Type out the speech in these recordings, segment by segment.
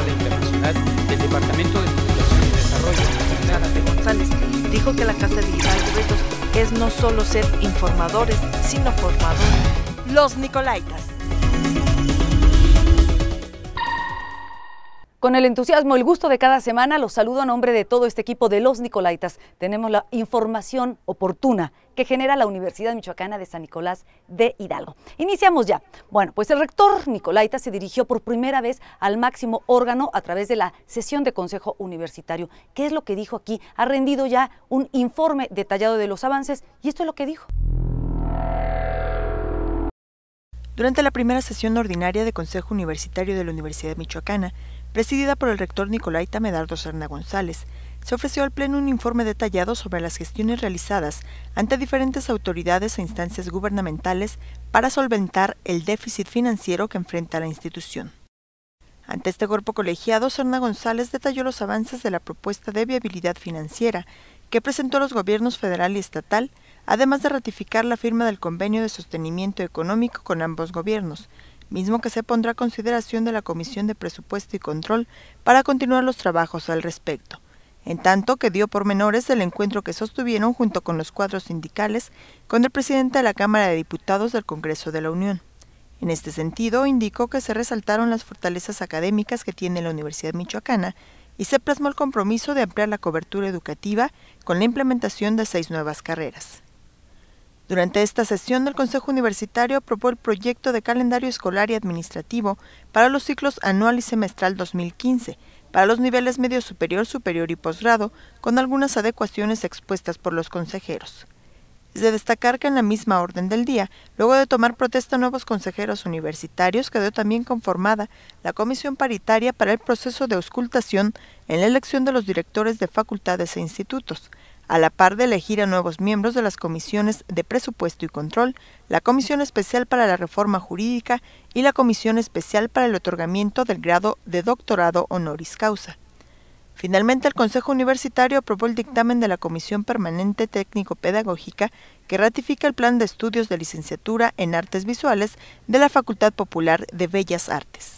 Embajada Internacional del Departamento de Cooperación y Desarrollo, Zárate González, dijo que la Casa de Hidalgo Retos es no solo ser informadores, sino formadores. Los Nicolaitas. Con el entusiasmo, el gusto de cada semana, los saludo a nombre de todo este equipo de Los Nicolaitas. Tenemos la información oportuna que genera la Universidad Michoacana de San Nicolás de Hidalgo. Iniciamos ya. Bueno, pues el rector Nicolaita se dirigió por primera vez al máximo órgano a través de la sesión de Consejo Universitario. ¿Qué es lo que dijo aquí? Ha rendido ya un informe detallado de los avances y esto es lo que dijo. Durante la primera sesión ordinaria de Consejo Universitario de la Universidad Michoacana, presidida por el rector Nicolaita Medardo Serna González, se ofreció al Pleno un informe detallado sobre las gestiones realizadas ante diferentes autoridades e instancias gubernamentales para solventar el déficit financiero que enfrenta la institución. Ante este cuerpo colegiado, Serna González detalló los avances de la propuesta de viabilidad financiera que presentó los gobiernos federal y estatal, además de ratificar la firma del convenio de sostenimiento económico con ambos gobiernos, mismo que se pondrá a consideración de la Comisión de Presupuesto y Control para continuar los trabajos al respecto, en tanto que dio pormenores del encuentro que sostuvieron junto con los cuadros sindicales con el presidente de la Cámara de Diputados del Congreso de la Unión. En este sentido, indicó que se resaltaron las fortalezas académicas que tiene la Universidad Michoacana y se plasmó el compromiso de ampliar la cobertura educativa con la implementación de 6 nuevas carreras. Durante esta sesión, el Consejo Universitario aprobó el proyecto de calendario escolar y administrativo para los ciclos anual y semestral 2015, para los niveles medio superior, superior y posgrado, con algunas adecuaciones expuestas por los consejeros. Es de destacar que en la misma orden del día, luego de tomar protesta a nuevos consejeros universitarios, quedó también conformada la comisión paritaria para el proceso de auscultación en la elección de los directores de facultades e institutos, a la par de elegir a nuevos miembros de las comisiones de presupuesto y control, la Comisión Especial para la Reforma Jurídica y la Comisión Especial para el otorgamiento del grado de doctorado honoris causa. Finalmente, el Consejo Universitario aprobó el dictamen de la Comisión Permanente Técnico-Pedagógica que ratifica el plan de estudios de licenciatura en Artes Visuales de la Facultad Popular de Bellas Artes.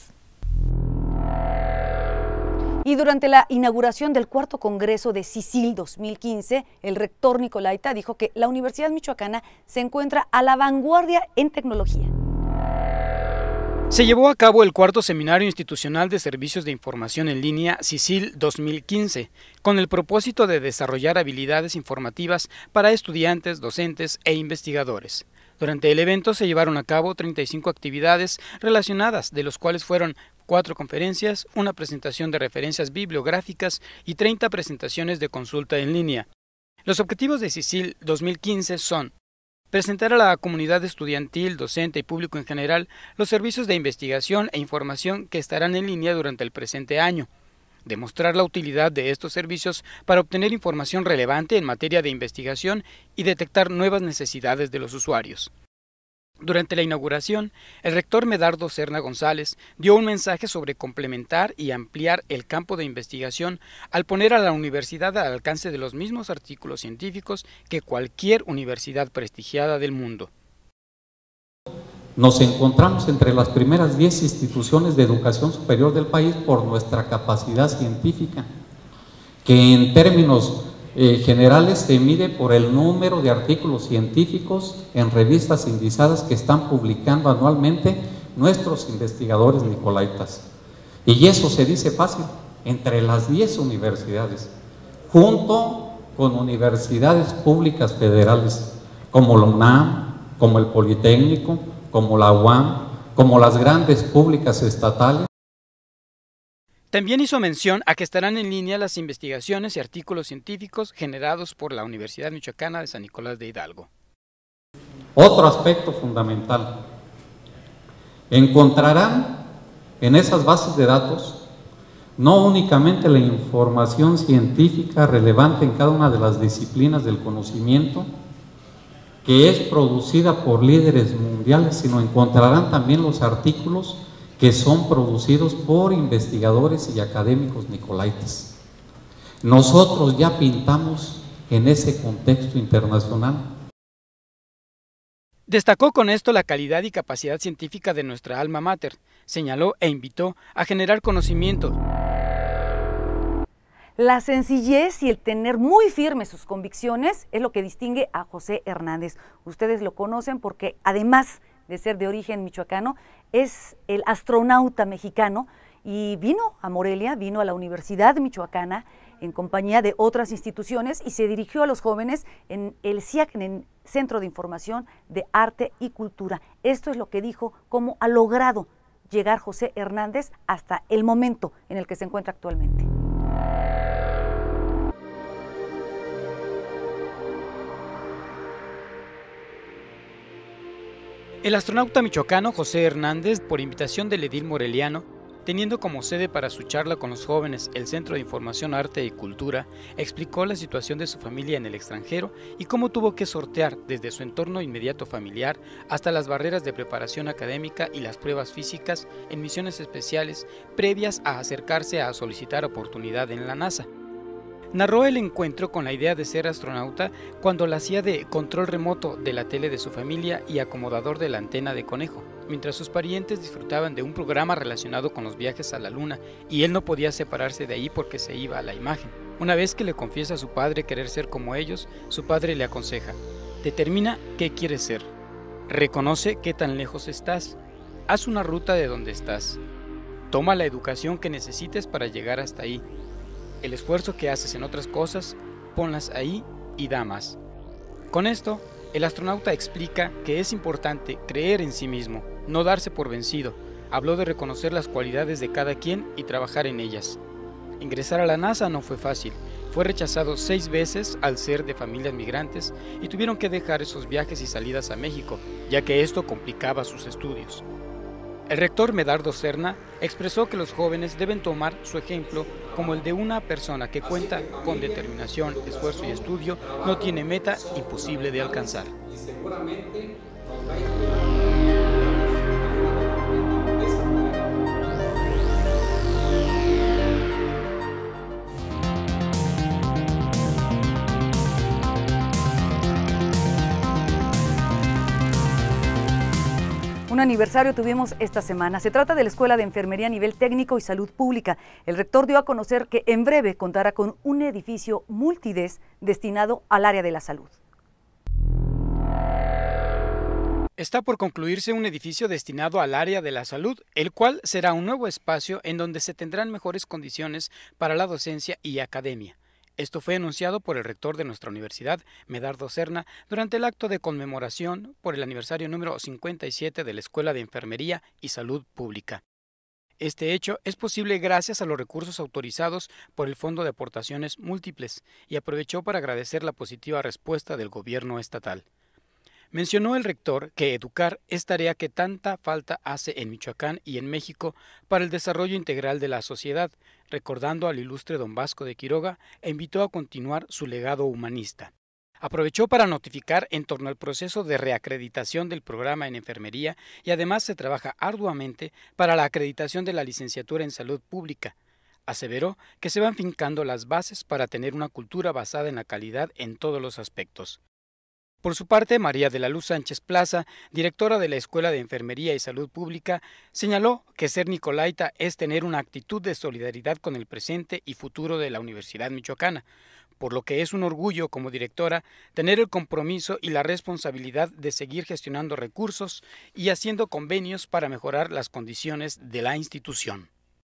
Y durante la inauguración del cuarto Congreso de CICIL 2015, el rector Nicolaita dijo que la Universidad Michoacana se encuentra a la vanguardia en tecnología. Se llevó a cabo el cuarto Seminario Institucional de Servicios de Información en Línea CICIL 2015, con el propósito de desarrollar habilidades informativas para estudiantes, docentes e investigadores. Durante el evento se llevaron a cabo 35 actividades relacionadas, de los cuales fueron 4 conferencias, una presentación de referencias bibliográficas y 30 presentaciones de consulta en línea. Los objetivos de CICIL 2015 son presentar a la comunidad estudiantil, docente y público en general los servicios de investigación e información que estarán en línea durante el presente año, demostrar la utilidad de estos servicios para obtener información relevante en materia de investigación y detectar nuevas necesidades de los usuarios. Durante la inauguración, el rector Medardo Serna González dio un mensaje sobre complementar y ampliar el campo de investigación al poner a la universidad al alcance de los mismos artículos científicos que cualquier universidad prestigiada del mundo. Nos encontramos entre las primeras 10 instituciones de educación superior del país por nuestra capacidad científica, que en términos generales se mide por el número de artículos científicos en revistas indizadas que están publicando anualmente nuestros investigadores nicolaitas. Y eso se dice fácil, entre las 10 universidades, junto con universidades públicas federales, como la UNAM, como el Politécnico, como la UAM, como las grandes públicas estatales. También hizo mención a que estarán en línea las investigaciones y artículos científicos generados por la Universidad Michoacana de San Nicolás de Hidalgo. Otro aspecto fundamental, encontrarán en esas bases de datos no únicamente la información científica relevante en cada una de las disciplinas del conocimiento, que es producida por líderes mundiales, sino encontrarán también los artículos que son producidos por investigadores y académicos nicolaitas. Nosotros ya pintamos en ese contexto internacional. Destacó con esto la calidad y capacidad científica de nuestra alma mater, señaló e invitó a generar conocimiento La sencillez y el tener muy firmes sus convicciones es lo que distingue a José Hernández. Ustedes lo conocen porque además de ser de origen michoacano, es el astronauta mexicano y vino a Morelia, vino a la Universidad Michoacana en compañía de otras instituciones y se dirigió a los jóvenes en el CIAC, en el Centro de Información de Arte y Cultura. Esto es lo que dijo, cómo ha logrado llegar José Hernández hasta el momento en el que se encuentra actualmente. El astronauta michoacano José Hernández, por invitación del edil moreliano, teniendo como sede para su charla con los jóvenes el Centro de Información, Arte y Cultura, explicó la situación de su familia en el extranjero y cómo tuvo que sortear desde su entorno inmediato familiar hasta las barreras de preparación académica y las pruebas físicas en misiones especiales previas a acercarse a solicitar oportunidad en la NASA. Narró el encuentro con la idea de ser astronauta cuando la hacía de control remoto de la tele de su familia y acomodador de la antena de conejo, mientras sus parientes disfrutaban de un programa relacionado con los viajes a la luna y él no podía separarse de ahí porque se iba a la imagen. Una vez que le confiesa a su padre querer ser como ellos, su padre le aconseja: determina qué quieres ser, reconoce qué tan lejos estás, haz una ruta de donde estás, toma la educación que necesites para llegar hasta ahí. El esfuerzo que haces en otras cosas, ponlas ahí y da más. Con esto, el astronauta explica que es importante creer en sí mismo, no darse por vencido. Habló de reconocer las cualidades de cada quien y trabajar en ellas. Ingresar a la NASA no fue fácil. Fue rechazado 6 veces al ser de familias migrantes y tuvieron que dejar esos viajes y salidas a México, ya que esto complicaba sus estudios. El rector Medardo Serna expresó que los jóvenes deben tomar su ejemplo como el de una persona que cuenta con determinación, esfuerzo y estudio, no tiene meta imposible de alcanzar. Y seguramente nos va a Un aniversario tuvimos esta semana. Se trata de la Escuela de Enfermería a nivel técnico y salud pública. El rector dio a conocer que en breve contará con un edificio multides destinado al área de la salud. Está por concluirse un edificio destinado al área de la salud, el cual será un nuevo espacio en donde se tendrán mejores condiciones para la docencia y academia. Esto fue anunciado por el rector de nuestra universidad, Medardo Serna, durante el acto de conmemoración por el aniversario número 57 de la Escuela de Enfermería y Salud Pública. Este hecho es posible gracias a los recursos autorizados por el Fondo de Aportaciones Múltiples y aprovechó para agradecer la positiva respuesta del gobierno estatal. Mencionó el rector que educar es tarea que tanta falta hace en Michoacán y en México para el desarrollo integral de la sociedad, recordando al ilustre don Vasco de Quiroga e invitó a continuar su legado humanista. Aprovechó para notificar en torno al proceso de reacreditación del programa en enfermería y además se trabaja arduamente para la acreditación de la licenciatura en salud pública. Aseveró que se van fincando las bases para tener una cultura basada en la calidad en todos los aspectos. Por su parte, María de la Luz Sánchez Plaza, directora de la Escuela de Enfermería y Salud Pública, señaló que ser nicolaita es tener una actitud de solidaridad con el presente y futuro de la Universidad Michoacana, por lo que es un orgullo como directora tener el compromiso y la responsabilidad de seguir gestionando recursos y haciendo convenios para mejorar las condiciones de la institución.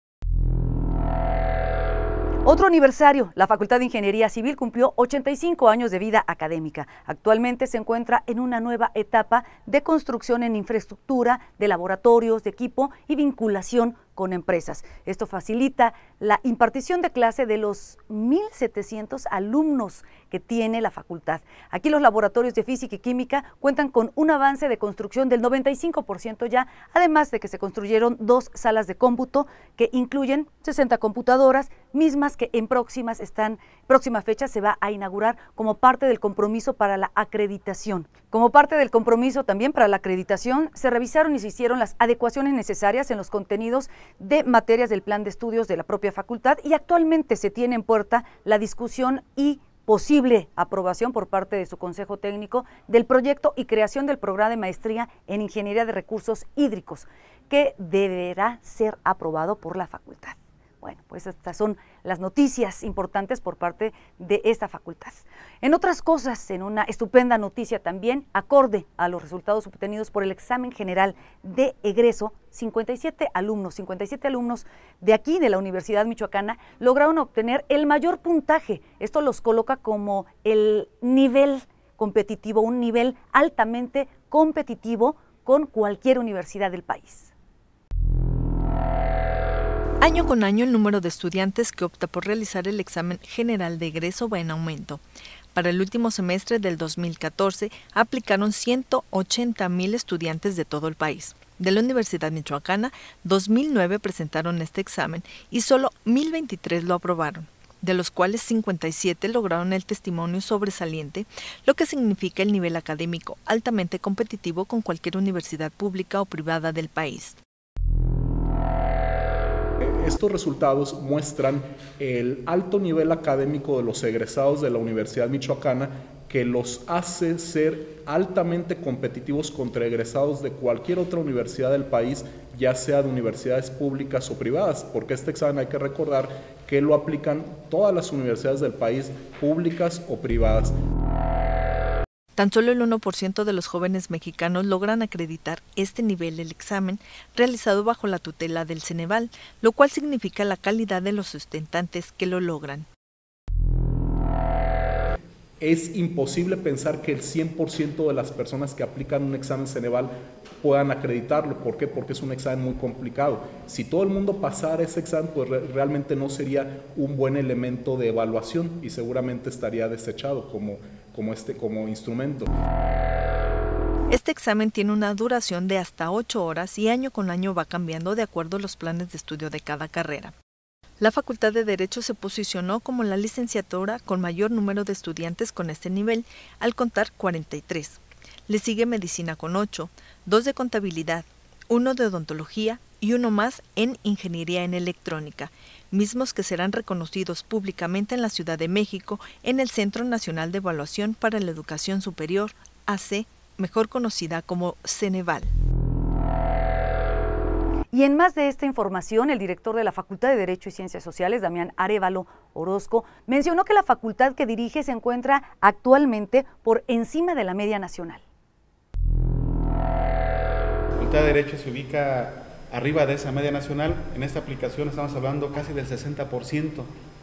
Otro aniversario, la Facultad de Ingeniería Civil cumplió 85 años de vida académica. Actualmente se encuentra en una nueva etapa de construcción en infraestructura, de laboratorios, de equipo y vinculación con empresas. Esto facilita la impartición de clase de los 1,700 alumnos que tiene la facultad. Aquí los laboratorios de física y química cuentan con un avance de construcción del 95% ya, además de que se construyeron 2 salas de cómputo que incluyen 60 computadoras, mismas que en próxima fecha se va a inaugurar como parte del compromiso para la acreditación. Como parte del compromiso también para la acreditación, se revisaron y se hicieron las adecuaciones necesarias en los contenidos de materias del plan de estudios de la propia facultad y actualmente se tiene en puerta la discusión y posible aprobación por parte de su Consejo Técnico del proyecto y creación del programa de maestría en Ingeniería de Recursos Hídricos, que deberá ser aprobado por la facultad. Bueno, pues pues estas son las noticias importantes por parte de esta facultad. En otras cosas, en una estupenda noticia también, acorde a los resultados obtenidos por el examen general de egreso, 57 alumnos de aquí, de la Universidad Michoacana, lograron obtener el mayor puntaje. Esto los coloca como el nivel competitivo, un nivel altamente competitivo con cualquier universidad del país. Año con año, el número de estudiantes que opta por realizar el examen general de egreso va en aumento. Para el último semestre del 2014, aplicaron 180,000 estudiantes de todo el país. De la Universidad Michoacana, 2,009 presentaron este examen y solo 1,023 lo aprobaron, de los cuales 57 lograron el testimonio sobresaliente, lo que significa el nivel académico altamente competitivo con cualquier universidad pública o privada del país. Estos resultados muestran el alto nivel académico de los egresados de la Universidad Michoacana, que los hace ser altamente competitivos contra egresados de cualquier otra universidad del país, ya sea de universidades públicas o privadas, porque este examen hay que recordar que lo aplican todas las universidades del país, públicas o privadas. Tan solo el 1% de los jóvenes mexicanos logran acreditar este nivel del examen realizado bajo la tutela del Ceneval, lo cual significa la calidad de los sustentantes que lo logran. Es imposible pensar que el 100% de las personas que aplican un examen Ceneval puedan acreditarlo. ¿Por qué? Porque es un examen muy complicado. Si todo el mundo pasara ese examen, pues realmente no sería un buen elemento de evaluación y seguramente estaría desechado como instrumento. Este examen tiene una duración de hasta 8 horas y año con año va cambiando de acuerdo a los planes de estudio de cada carrera. La Facultad de Derecho se posicionó como la licenciatura con mayor número de estudiantes con este nivel, al contar 43. Le sigue Medicina con 8, 2 de Contabilidad, 1 de Odontología y 1 más en Ingeniería en Electrónica, mismos que serán reconocidos públicamente en la Ciudad de México en el Centro Nacional de Evaluación para la Educación Superior, AC, mejor conocida como Ceneval. Y en más de esta información, el director de la Facultad de Derecho y Ciencias Sociales, Damián Arévalo Orozco, mencionó que la facultad que dirige se encuentra actualmente por encima de la media nacional. La Facultad de Derecho se ubica arriba de esa media nacional. En esta aplicación estamos hablando casi del 60%.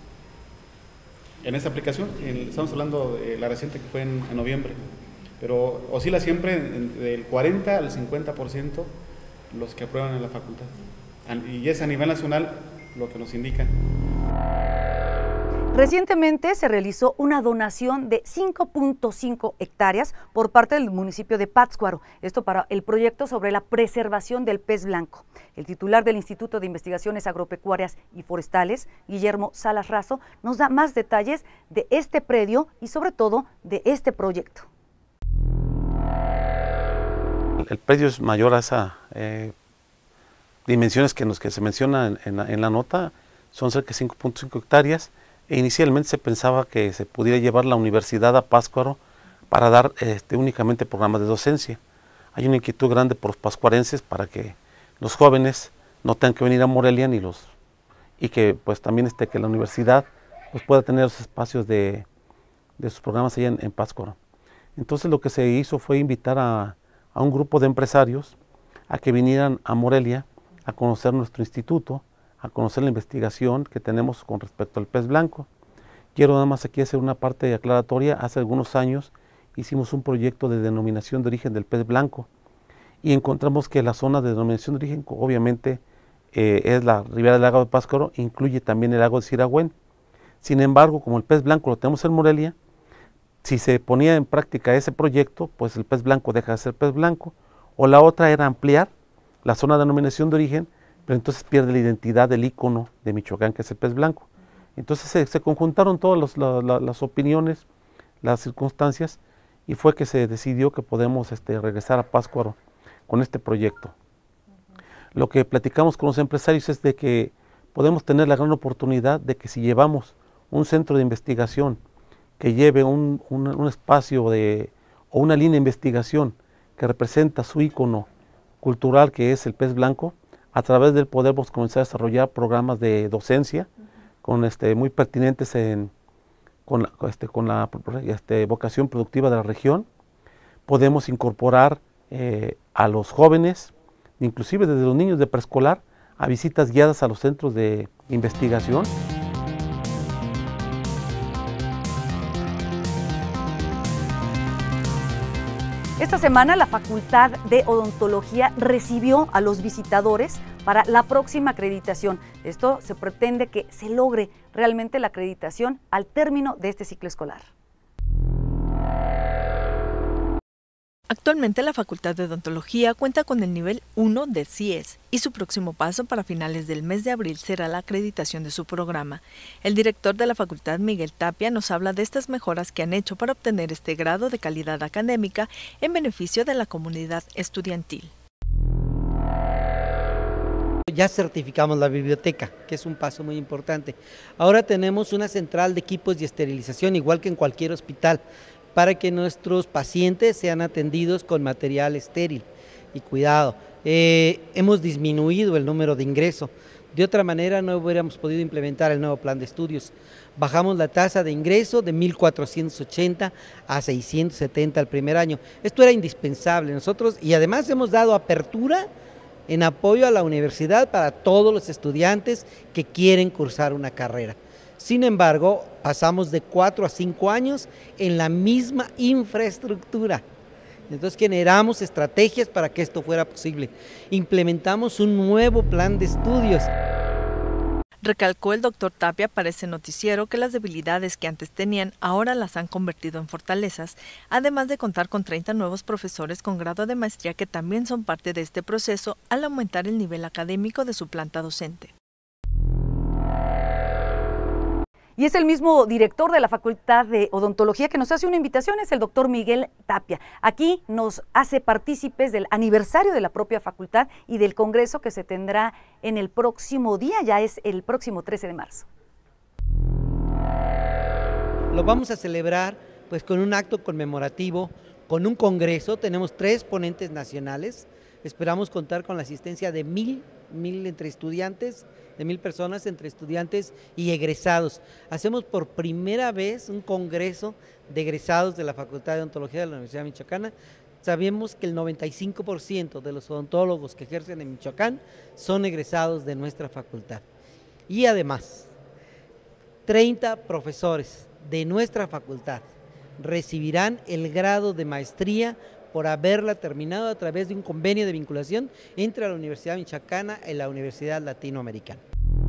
En esta aplicación estamos hablando de la reciente que fue en noviembre, pero oscila siempre del 40 al 50% los que aprueban en la facultad. Y es a nivel nacional lo que nos indican. Recientemente se realizó una donación de 5.5 hectáreas por parte del municipio de Pátzcuaro, esto para el proyecto sobre la preservación del pez blanco. El titular del Instituto de Investigaciones Agropecuarias y Forestales, Guillermo Salas Razo, nos da más detalles de este predio y sobre todo de este proyecto. El predio es mayor a esas dimensiones que se menciona en la nota, son cerca de 5.5 hectáreas, e inicialmente se pensaba que se pudiera llevar la universidad a Pátzcuaro para dar únicamente programas de docencia. Hay una inquietud grande por los pascuarenses para que los jóvenes no tengan que venir a Morelia y que pues también que la universidad pues, pueda tener los espacios de sus programas allá en Pátzcuaro. Entonces lo que se hizo fue invitar a un grupo de empresarios a que vinieran a Morelia a conocer nuestro instituto, a conocer la investigación que tenemos con respecto al pez blanco. Quiero nada más aquí hacer una parte aclaratoria. Hace algunos años hicimos un proyecto de denominación de origen del pez blanco y encontramos que la zona de denominación de origen obviamente es la ribera del lago de Pátzcuaro, incluye también el lago de Siragüen. Sin embargo, como el pez blanco lo tenemos en Morelia, si se ponía en práctica ese proyecto, pues el pez blanco deja de ser pez blanco, o la otra era ampliar la zona de denominación de origen, pero entonces pierde la identidad del ícono de Michoacán, que es el pez blanco. Entonces se conjuntaron todas las opiniones, las circunstancias, y fue que se decidió que podemos regresar a Pátzcuaro con este proyecto. Lo que platicamos con los empresarios es de que podemos tener la gran oportunidad de que si llevamos un centro de investigación que lleve un espacio o una línea de investigación que representa su ícono cultural, que es el pez blanco, a través del podemos comenzar a desarrollar programas de docencia muy pertinentes con la vocación productiva de la región. Podemos incorporar a los jóvenes, inclusive desde los niños de preescolar, a visitas guiadas a los centros de investigación. Esta semana la Facultad de Odontología recibió a los visitadores para la próxima acreditación. Esto se pretende que se logre realmente la acreditación al término de este ciclo escolar. Actualmente la Facultad de Odontología cuenta con el nivel 1 de CIES y su próximo paso para finales del mes de abril será la acreditación de su programa. El director de la facultad, Miguel Tapia, nos habla de estas mejoras que han hecho para obtener este grado de calidad académica en beneficio de la comunidad estudiantil. Ya certificamos la biblioteca, que es un paso muy importante. Ahora tenemos una central de equipos y esterilización, igual que en cualquier hospital, para que nuestros pacientes sean atendidos con material estéril y cuidado. Hemos disminuido el número de ingreso. De otra manera no hubiéramos podido implementar el nuevo plan de estudios. Bajamos la tasa de ingreso de 1.480 a 670 el primer año. Esto era indispensable nosotros, y además hemos dado apertura en apoyo a la universidad para todos los estudiantes que quieren cursar una carrera. Sin embargo, pasamos de 4 a 5 años en la misma infraestructura. Entonces generamos estrategias para que esto fuera posible. Implementamos un nuevo plan de estudios. Recalcó el doctor Tapia para ese noticiero que las debilidades que antes tenían ahora las han convertido en fortalezas, además de contar con 30 nuevos profesores con grado de maestría que también son parte de este proceso al aumentar el nivel académico de su planta docente. Y es el mismo director de la Facultad de Odontología que nos hace una invitación, es el doctor Miguel Tapia. Aquí nos hace partícipes del aniversario de la propia facultad y del congreso que se tendrá en el próximo día, ya es el próximo 13 de marzo. Lo vamos a celebrar pues con un acto conmemorativo, con un congreso. Tenemos 3 ponentes nacionales. Esperamos contar con la asistencia de 1,000 entre estudiantes, de 1,000 personas entre estudiantes y egresados. Hacemos por primera vez un congreso de egresados de la Facultad de Odontología de la Universidad Michoacana. Sabemos que el 95% de los odontólogos que ejercen en Michoacán son egresados de nuestra facultad. Y además, 30 profesores de nuestra facultad recibirán el grado de maestría por haberla terminado a través de un convenio de vinculación entre la Universidad Michoacana y la Universidad Latinoamericana.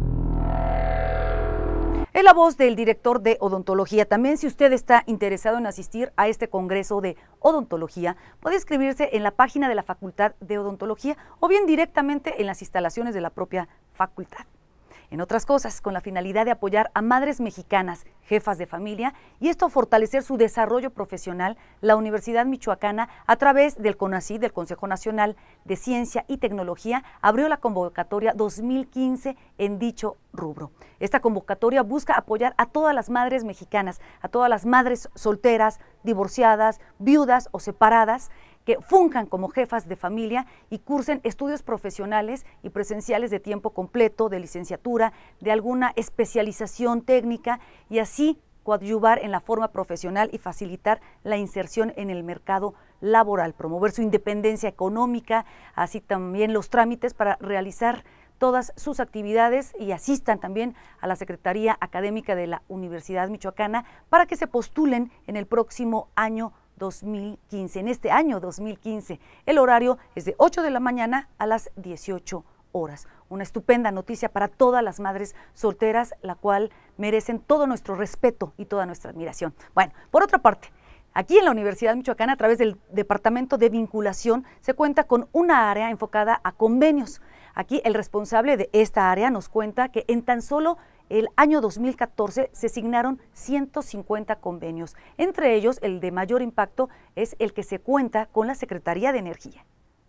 Es la voz del director de Odontología. También, si usted está interesado en asistir a este congreso de odontología, puede inscribirse en la página de la Facultad de Odontología o bien directamente en las instalaciones de la propia facultad. En otras cosas, con la finalidad de apoyar a madres mexicanas, jefas de familia, y esto fortalecer su desarrollo profesional, la Universidad Michoacana, a través del CONACYT, del Consejo Nacional de Ciencia y Tecnología, abrió la convocatoria 2015 en dicho rubro. Esta convocatoria busca apoyar a todas las madres mexicanas, a todas las madres solteras, divorciadas, viudas o separadas, que funjan como jefas de familia y cursen estudios profesionales y presenciales de tiempo completo, de licenciatura, de alguna especialización técnica, y así coadyuvar en la forma profesional y facilitar la inserción en el mercado laboral, promover su independencia económica, así también los trámites para realizar todas sus actividades, y asistan también a la Secretaría Académica de la Universidad Michoacana para que se postulen en el próximo año 2015, en este año 2015. El horario es de 8 de la mañana a las 18 horas. Una estupenda noticia para todas las madres solteras, la cual merecen todo nuestro respeto y toda nuestra admiración. Bueno, por otra parte, aquí en la Universidad Michoacana, a través del Departamento de Vinculación, se cuenta con una área enfocada a convenios. Aquí el responsable de esta área nos cuenta que en tan solo el año 2014 se signaron 150 convenios. Entre ellos, el de mayor impacto es el que se cuenta con la Secretaría de Energía.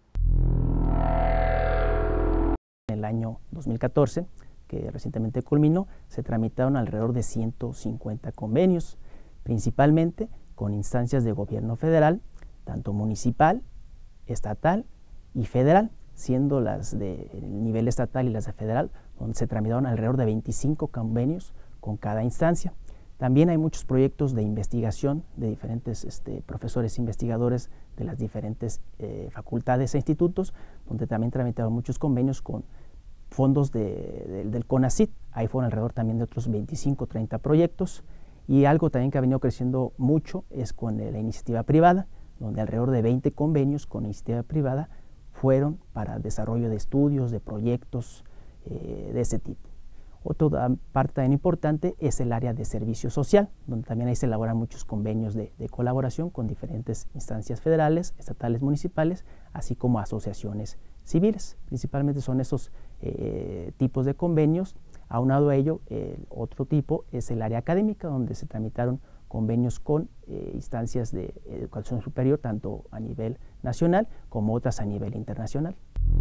En el año 2014, que recientemente culminó, se tramitaron alrededor de 150 convenios, principalmente con instancias de gobierno federal, tanto municipal, estatal y federal, siendo las del nivel estatal y las de federal donde se tramitaron alrededor de 25 convenios con cada instancia. También hay muchos proyectos de investigación de diferentes profesores investigadores de las diferentes facultades e institutos, donde también tramitaron muchos convenios con fondos del CONACYT. Ahí fueron alrededor también de otros 25 o 30 proyectos. Y algo también que ha venido creciendo mucho es con la iniciativa privada, donde alrededor de 20 convenios con iniciativa privada fueron para el desarrollo de estudios, de proyectos de ese tipo. Otra parte también importante es el área de servicio social, donde también ahí se elaboran muchos convenios de colaboración con diferentes instancias federales, estatales, municipales, así como asociaciones civiles. Principalmente son esos tipos de convenios. Aunado a ello, el otro tipo es el área académica, donde se tramitaron convenios con instancias de educación superior, tanto a nivel nacional como otras a nivel internacional.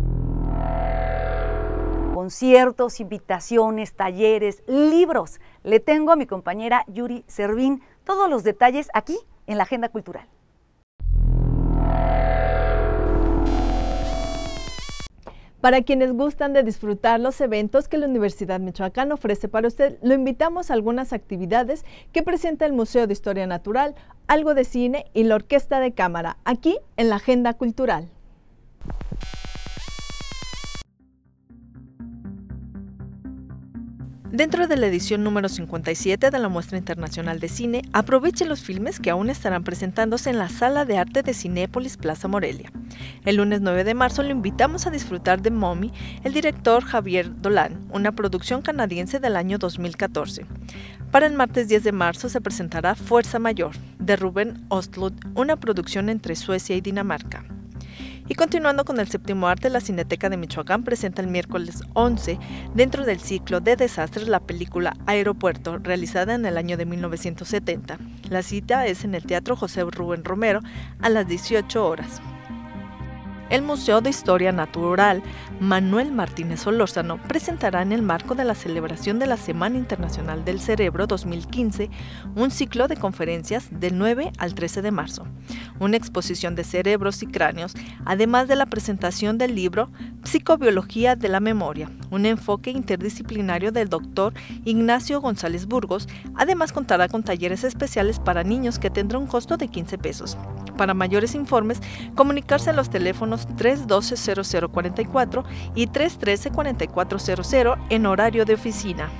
Conciertos, invitaciones, talleres, libros. Le tengo a mi compañera Yuri Servín todos los detalles aquí en la Agenda Cultural. Para quienes gustan de disfrutar los eventos que la Universidad Michoacana ofrece para usted, lo invitamos a algunas actividades que presenta el Museo de Historia Natural, algo de cine y la Orquesta de Cámara, aquí en la Agenda Cultural. Dentro de la edición número 57 de la Muestra Internacional de Cine, aproveche los filmes que aún estarán presentándose en la Sala de Arte de Cinépolis Plaza Morelia. El lunes 9 de marzo lo invitamos a disfrutar de Mommy, el director Javier Dolan, una producción canadiense del año 2014. Para el martes 10 de marzo se presentará Fuerza Mayor, de Ruben Östlund, una producción entre Suecia y Dinamarca. Y continuando con el séptimo arte, la Cineteca de Michoacán presenta el miércoles 11, dentro del ciclo de desastres, la película Aeropuerto, realizada en el año de 1970. La cita es en el Teatro José Rubén Romero a las 18 horas. El Museo de Historia Natural Manuel Martínez Solórzano presentará en el marco de la celebración de la Semana Internacional del Cerebro 2015 un ciclo de conferencias del 9 al 13 de marzo, una exposición de cerebros y cráneos, además de la presentación del libro Psicobiología de la Memoria, un enfoque interdisciplinario del doctor Ignacio González Burgos. Además contará con talleres especiales para niños que tendrá un costo de 15 pesos. Para mayores informes, comunicarse a los teléfonos 312-0044 y 313-4400 en horario de oficina.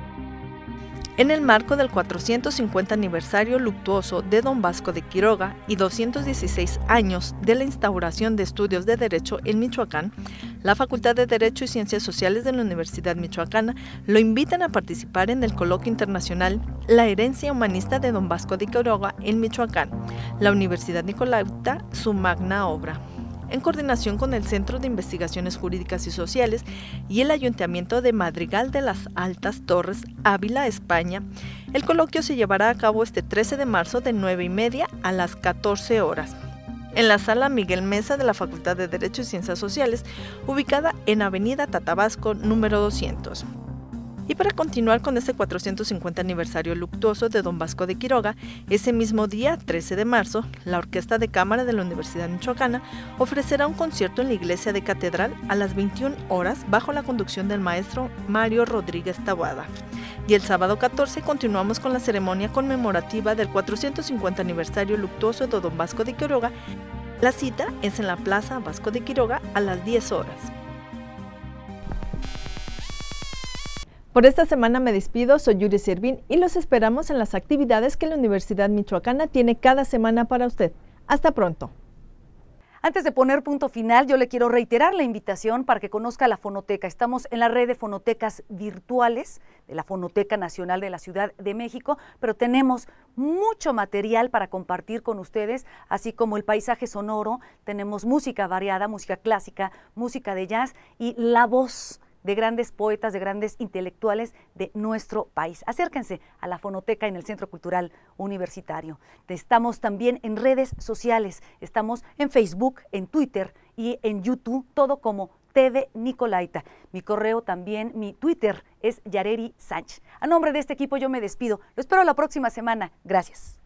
En el marco del 450 aniversario luctuoso de Don Vasco de Quiroga y 216 años de la instauración de estudios de Derecho en Michoacán, la Facultad de Derecho y Ciencias Sociales de la Universidad Michoacana lo invitan a participar en el coloquio internacional La herencia humanista de Don Vasco de Quiroga en Michoacán, la Universidad Nicolaita, su magna obra. En coordinación con el Centro de Investigaciones Jurídicas y Sociales y el Ayuntamiento de Madrigal de las Altas Torres, Ávila, España, el coloquio se llevará a cabo este 13 de marzo de 9:30 a las 14 horas. En la Sala Miguel Mesa de la Facultad de Derecho y Ciencias Sociales, ubicada en Avenida Tatabasco, número 200. Y para continuar con este 450 aniversario luctuoso de Don Vasco de Quiroga, ese mismo día, 13 de marzo, la Orquesta de Cámara de la Universidad Michoacana ofrecerá un concierto en la Iglesia de Catedral a las 21 horas bajo la conducción del maestro Mario Rodríguez Taboada. Y el sábado 14 continuamos con la ceremonia conmemorativa del 450 aniversario luctuoso de Don Vasco de Quiroga. La cita es en la Plaza Vasco de Quiroga a las 10 horas. Por esta semana me despido, soy Yuri Servín y los esperamos en las actividades que la Universidad Michoacana tiene cada semana para usted. Hasta pronto. Antes de poner punto final, yo le quiero reiterar la invitación para que conozca la Fonoteca. Estamos en la red de fonotecas virtuales de la Fonoteca Nacional de la Ciudad de México, pero tenemos mucho material para compartir con ustedes, así como el paisaje sonoro, tenemos música variada, música clásica, música de jazz y la voz de grandes poetas, de grandes intelectuales de nuestro país. Acérquense a la Fonoteca en el Centro Cultural Universitario. Estamos también en redes sociales, estamos en Facebook, en Twitter y en YouTube, todo como TV Nicolaita. Mi correo también, mi Twitter es Yareri Sánchez. A nombre de este equipo yo me despido. Lo espero la próxima semana. Gracias.